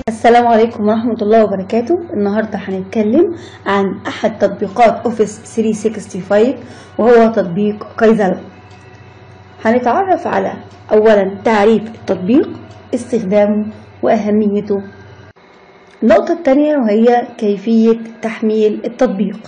السلام عليكم ورحمة الله وبركاته. النهاردة هنتكلم عن أحد تطبيقات أوفيس 365 وهو تطبيق كايزالا. هنتعرف على أولا تعريف التطبيق، استخدامه وأهميته. النقطة الثانية وهي كيفية تحميل التطبيق،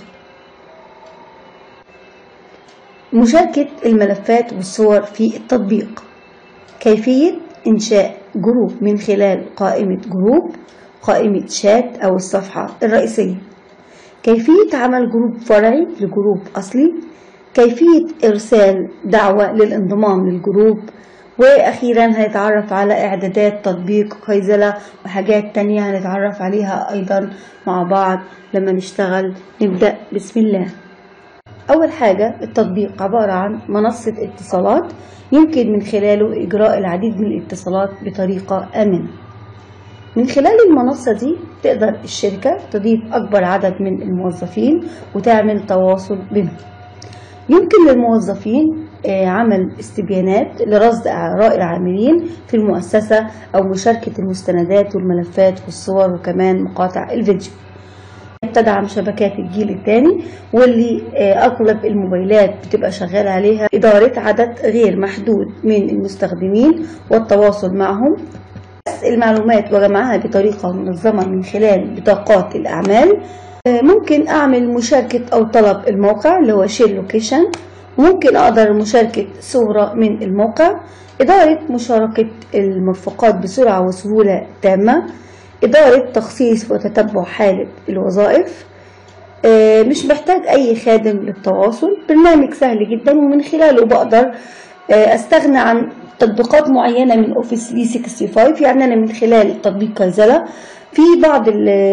مشاركة الملفات والصور في التطبيق، كيفية إنشاء جروب من خلال قائمة جروب، قائمة شات أو الصفحة الرئيسية، كيفية عمل جروب فرعي لجروب أصلي، كيفية إرسال دعوة للانضمام للجروب، وأخيرا هنتعرف على إعدادات تطبيق كايزالا وحاجات تانية هنتعرف عليها أيضا مع بعض لما نشتغل. نبدأ بسم الله. أول حاجة، التطبيق عبارة عن منصة اتصالات يمكن من خلاله إجراء العديد من الاتصالات بطريقة آمنة. من خلال المنصة دي تقدر الشركة تضيف أكبر عدد من الموظفين وتعمل تواصل بينهم. يمكن للموظفين عمل استبيانات لرصد آراء العاملين في المؤسسة أو مشاركة المستندات والملفات والصور وكمان مقاطع الفيديو. تدعم شبكات الجيل الثاني واللي أغلب الموبايلات بتبقى شغالة عليها، إدارة عدد غير محدود من المستخدمين والتواصل معهم، المعلومات وجمعها بطريقة منظمة من خلال بطاقات الأعمال. ممكن أعمل مشاركة أو طلب الموقع اللي هو شير لوكيشن، وممكن أقدر مشاركة صورة من الموقع، إدارة مشاركة المرفقات بسرعة وسهولة تامة، إدارة تخصيص وتتبع حالة الوظائف. مش محتاج أي خادم للتواصل، برنامج سهل جدا ومن خلاله بقدر أستغنى عن تطبيقات معينة من أوفيس 365. يعني أنا من خلال تطبيق كايزالا في بعض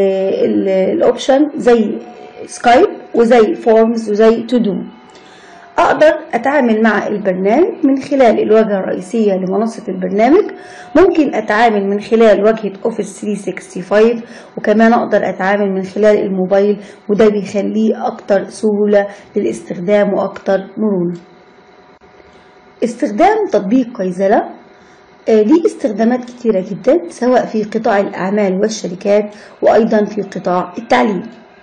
الأوبشن زي سكايب وزي فورمز وزي تودو أقدر أتعامل مع البرنامج من خلال الواجهة الرئيسية لمنصة البرنامج. ممكن أتعامل من خلال واجهة أوفيس 365 وكمان أقدر أتعامل من خلال الموبايل، وده بيخليه أكتر سهولة للاستخدام وأكتر مرونة. استخدام تطبيق كايزالا ليه استخدامات كتيرة جدا، سواء في قطاع الأعمال والشركات وأيضا في قطاع التعليم.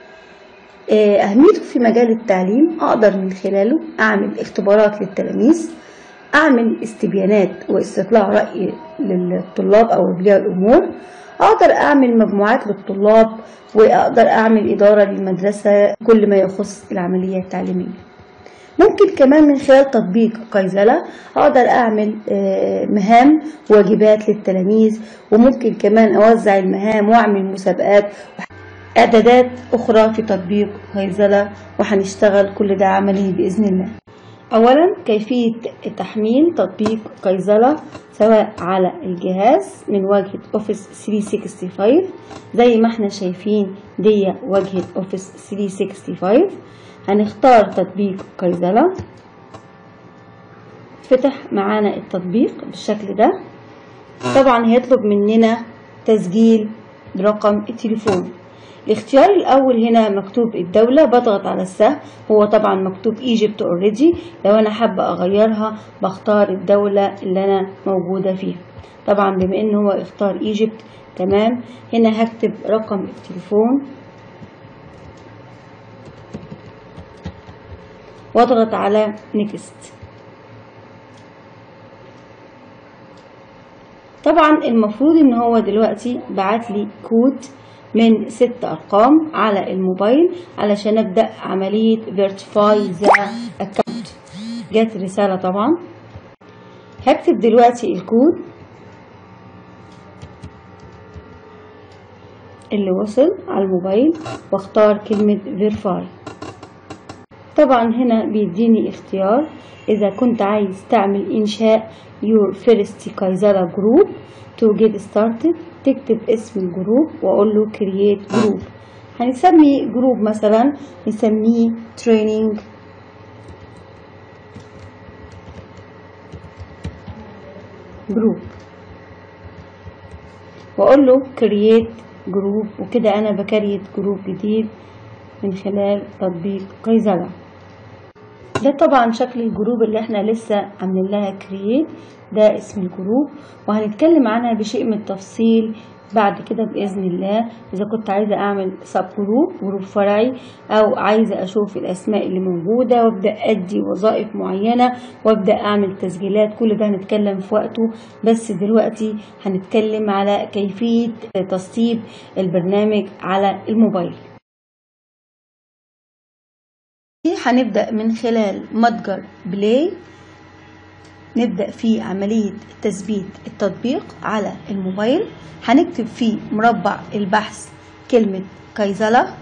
أهميته في مجال التعليم، أقدر من خلاله أعمل اختبارات للتلاميذ، أعمل استبيانات واستطلاع رأي للطلاب أو أولياء الأمور، أقدر أعمل مجموعات للطلاب، وأقدر أعمل إدارة للمدرسة كل ما يخص العملية التعليمية. ممكن كمان من خلال تطبيق كايزالا أقدر أعمل مهام واجبات للتلاميذ، وممكن كمان أوزع المهام وأعمل مسابقات إعدادات أخرى في تطبيق كايزالا، وهنشتغل كل ده عملي بإذن الله. أولا، كيفية تحميل تطبيق كايزالا سواء على الجهاز من واجهة أوفيس 365 زي ما احنا شايفين دي واجهة أوفيس 365. هنختار تطبيق كايزالا، فتح معانا التطبيق بالشكل ده. طبعا هيطلب مننا تسجيل برقم التليفون. الاختيار الأول هنا مكتوب الدولة، بضغط على السهم، هو طبعا مكتوب ايجيبت اوريدي، لو أنا حابة أغيرها بختار الدولة اللي أنا موجودة فيها. طبعا بما إن هو اختار ايجيبت تمام، هنا هكتب رقم التليفون واضغط على نيكست. طبعا المفروض ان هو دلوقتي بعت لي كود من 6 أرقام على الموبايل علشان ابدأ عملية verify the account. جات رسالة طبعا، هكتب دلوقتي الكود اللي وصل على الموبايل واختار كلمة verify. طبعا هنا بيديني اختيار إذا كنت عايز تعمل إنشاء your first كايزالا group to get started، تكتب اسم الجروب وأقول له create group. هنسمي جروب مثلا نسميه training group وأقول له create group، وكده أنا بكريت جروب جديد من خلال تطبيق كايزالا. ده طبعا شكل الجروب اللي احنا لسه عاملين لها كرييت، ده اسم الجروب، وهنتكلم عنها بشيء من التفصيل بعد كده بإذن الله. إذا كنت عايزة أعمل سب جروب فرعي، أو عايزة أشوف الأسماء اللي موجودة وأبدأ أدي وظائف معينة وأبدأ أعمل تسجيلات، كل ده هنتكلم في وقته. بس دلوقتي هنتكلم على كيفية تسطيب البرنامج على الموبايل. هنبدأ من خلال متجر بلاي، نبدأ في عملية تثبيت التطبيق على الموبايل. هنكتب في مربع البحث كلمة كايزالا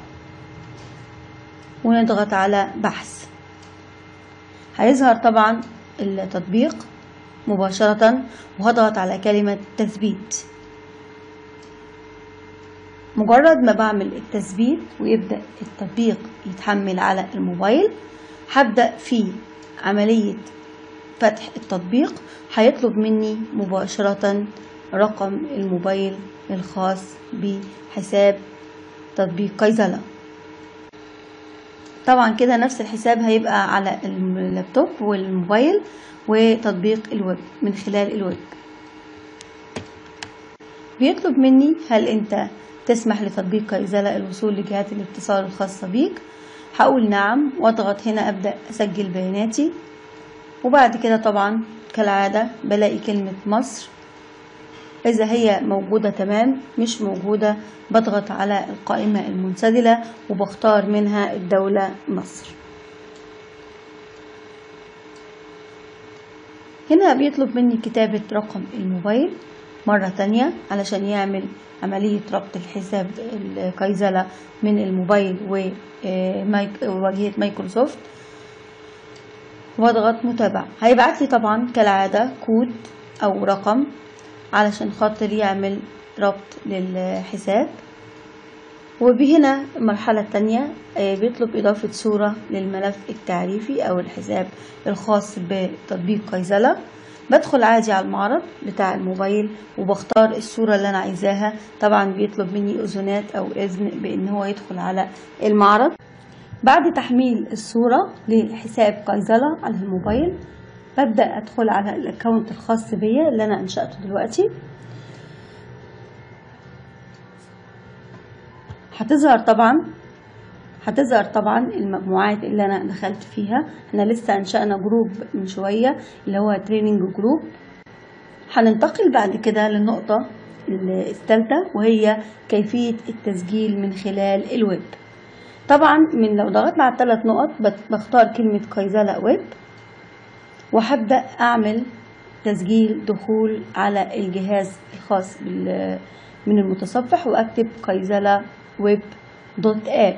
ونضغط على بحث. هيظهر طبعا التطبيق مباشرة، وهضغط على كلمة تثبيت. مجرد ما بعمل التثبيت ويبدأ التطبيق يتحمل على الموبايل، هبدأ في عملية فتح التطبيق. هيطلب مني مباشرة رقم الموبايل الخاص بحساب تطبيق كايزالا. طبعا كده نفس الحساب هيبقى على اللابتوب والموبايل وتطبيق الويب من خلال الويب. بيطلب مني هل انت تسمح لتطبيق كايزالا الوصول لجهات الاتصال الخاصة بيك. هقول نعم واضغط هنا ابدأ اسجل بياناتي، وبعد كده طبعا كالعادة بلاقي كلمة مصر. إذا هي موجودة تمام، مش موجودة بضغط على القائمة المنسدلة وبختار منها الدولة مصر. هنا بيطلب مني كتابة رقم الموبايل مرة تانية علشان يعمل عملية ربط الحساب الكايزالا من الموبايل وواجهة مايكروسوفت، واضغط متابعة. هيبعت لي طبعا كالعادة كود او رقم علشان خاطر يعمل ربط للحساب. وبهنا المرحلة التانية بيطلب اضافة صورة للملف التعريفي او الحساب الخاص بتطبيق كايزالا. بدخل عادي على المعرض بتاع الموبايل وبختار الصورة اللي انا عايزاها. طبعا بيطلب مني اذونات او اذن بان هو يدخل على المعرض. بعد تحميل الصورة لحساب كايزالا على الموبايل ببدأ أدخل على الأكاونت الخاص بيا اللي أنا أنشأته دلوقتي. هتظهر طبعا المجموعات اللي أنا دخلت فيها. احنا لسه أنشأنا جروب من شوية اللي هو تريننج جروب. هننتقل بعد كده للنقطة الثالثة وهي كيفية التسجيل من خلال الويب. طبعا من لو ضغطنا على الثلاث نقط بختار كلمة كايزالا ويب، وهبدأ أعمل تسجيل دخول على الجهاز الخاص من المتصفح، وأكتب كايزالا ويب دوت اب.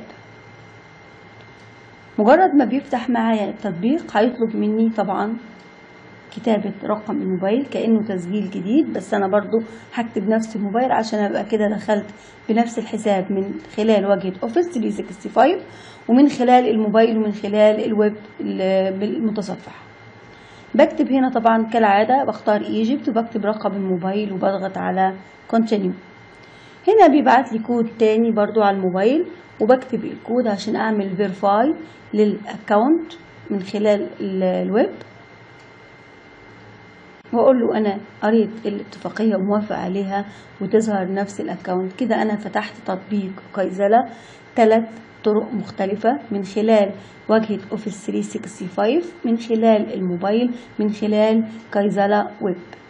مجرد ما بيفتح معايا التطبيق هيطلب مني طبعا كتابة رقم الموبايل كأنه تسجيل جديد، بس أنا برضو هكتب نفس الموبايل عشان أبقى كده دخلت بنفس الحساب من خلال واجهة اوفيس 365 ومن خلال الموبايل ومن خلال الويب بالمتصفح. بكتب هنا طبعا كالعادة بختار ايجيبت وبكتب رقم الموبايل وبضغط على كونتينيو. هنا بيبعت لي كود تاني برضو على الموبايل وبكتب الكود عشان أعمل فيرفاي للأكاونت من خلال الويب، واقول له انا قريت الاتفاقيه وموافق عليها وتظهر نفس الاكونت. كده انا فتحت تطبيق كايزالا 3 طرق مختلفه من خلال واجهه اوفيس 365 من خلال الموبايل من خلال كايزالا ويب.